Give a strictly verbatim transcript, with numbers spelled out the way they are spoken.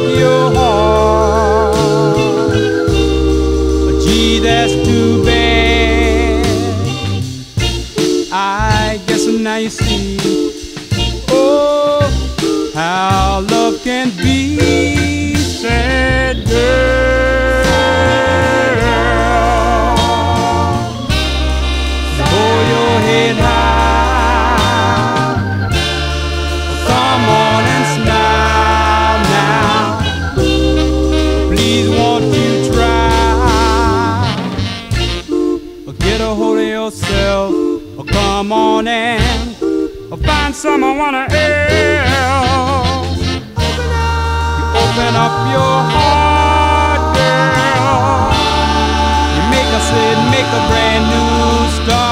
your heart. Gee, that's too bad. I guess now you see, oh, how love can be sad, girl. So hold your head high, come on and smile now. Please, won't you try? Get a hold of yourself, or come on and find someone else. You open up your heart, girl. You make us say, make a brand new start.